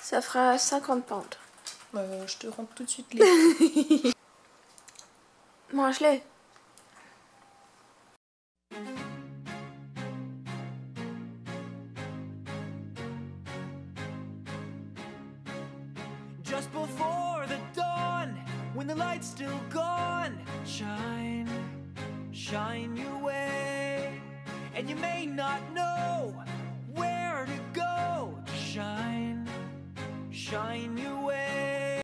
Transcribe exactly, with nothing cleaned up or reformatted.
Ça fera cinquante pounds. Euh, je te rentre tout de suite les... Mange-les. Just before the dawn, when the light's still gone, shine, shine your way. And you may not know where to go to shine, shine your way.